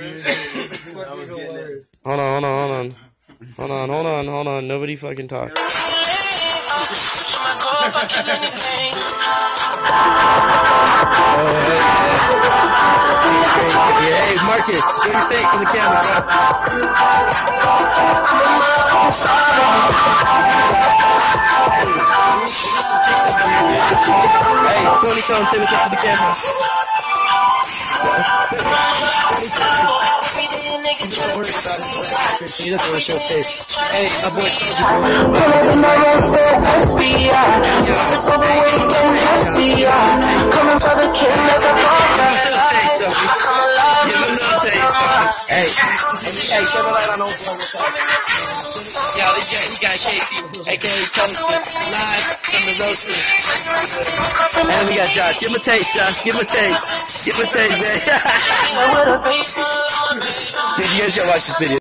I was getting it. Hold on. Nobody fucking talk. Hey, Marcus, get your face in the camera. Hey, Tony, come take us up to the camera. Don't worry about it. He doesn't want to show face. Hey, my boy, coming for the king of the Hey, turn the light on over. Yo, we got Casey, aka Tony Spence, live from the roasting. And we got Josh. Give him a taste, Josh. Give him a taste. Give him a taste, man. Dude, you guys gotta watch this video.